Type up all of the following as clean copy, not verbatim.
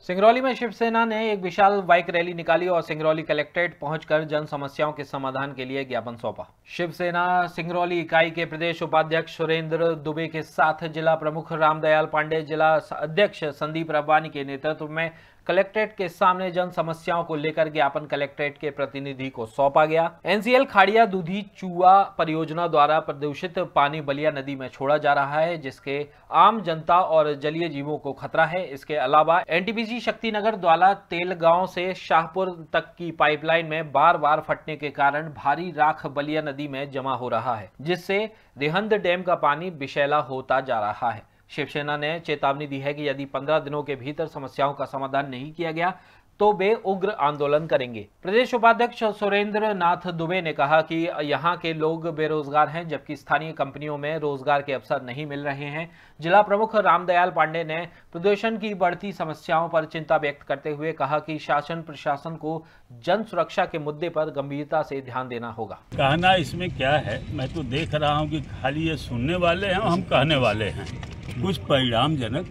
सिंगरौली में शिवसेना ने एक विशाल बाइक रैली निकाली और सिंगरौली कलेक्ट्रेट पहुंचकर जन समस्याओं के समाधान के लिए ज्ञापन सौंपा। शिवसेना सिंगरौली इकाई के प्रदेश उपाध्यक्ष सुरेंद्र दुबे के साथ जिला प्रमुख रामदयाल पांडे, जिला अध्यक्ष संदीप रब्बानी के नेतृत्व में कलेक्ट्रेट के सामने जन समस्याओं को लेकर ज्ञापन कलेक्ट्रेट के प्रतिनिधि को सौंपा गया। एनसीएल खाड़िया दूधी चूआ परियोजना द्वारा प्रदूषित पानी बलिया नदी में छोड़ा जा रहा है, जिसके आम जनता और जलीय जीवों को खतरा है। इसके अलावा एनटीपीसी शक्तिनगर द्वारा तेलगांव से शाहपुर तक की पाइपलाइन में बार बार फटने के कारण भारी राख बलिया नदी में जमा हो रहा है, जिससे रिहंद डैम का पानी विषैला होता जा रहा है। शिवसेना ने चेतावनी दी है कि यदि 15 दिनों के भीतर समस्याओं का समाधान नहीं किया गया तो वे उग्र आंदोलन करेंगे। प्रदेश उपाध्यक्ष सुरेंद्र नाथ दुबे ने कहा कि यहां के लोग बेरोजगार हैं, जबकि स्थानीय कंपनियों में रोजगार के अवसर नहीं मिल रहे हैं। जिला प्रमुख रामदयाल पांडे ने प्रदूषण की बढ़ती समस्याओं पर चिंता व्यक्त करते हुए कहा कि शासन प्रशासन को जन सुरक्षा के मुद्दे पर गंभीरता से ध्यान देना होगा। कहना इसमें क्या है, मैं तो देख रहा हूँ कि खाली ये सुनने वाले हैं, हम कहने वाले हैं। कुछ परिणामजनक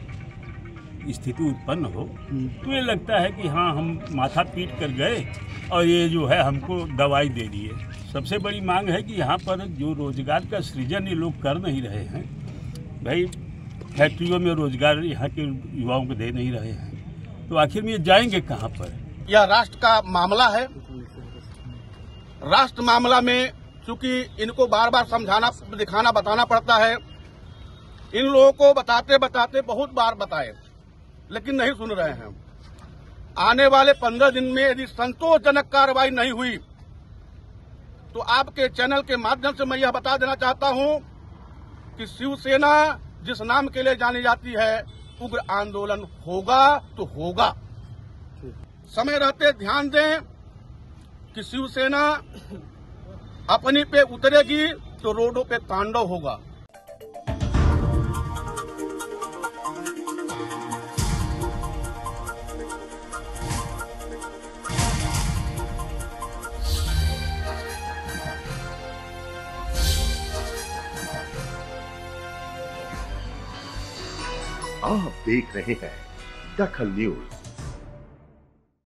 स्थिति उत्पन्न हो तो ये लगता है कि हाँ, हम माथा पीट कर गए और ये जो है हमको दवाई दे दी है। सबसे बड़ी मांग है कि यहाँ पर जो रोजगार का सृजन ये लोग कर नहीं रहे हैं, भाई फैक्ट्रियों में रोजगार यहाँ के युवाओं को दे नहीं रहे हैं, तो आखिर में ये जाएंगे कहाँ पर। यह राष्ट्र का मामला है। राष्ट्र मामला में चूंकि इनको बार बार समझाना, दिखाना, बताना पड़ता है। इन लोगों को बताते बताते बहुत बार बताए, लेकिन नहीं सुन रहे हैं। आने वाले 15 दिन में यदि संतोषजनक कार्रवाई नहीं हुई तो आपके चैनल के माध्यम से मैं यह बता देना चाहता हूं कि शिवसेना जिस नाम के लिए जानी जाती है, उग्र आंदोलन होगा तो होगा। समय रहते ध्यान दें कि शिवसेना अपनी पे उतरेगी तो रोडों पे तांडव होगा। आप देख रहे हैं दखल न्यूज।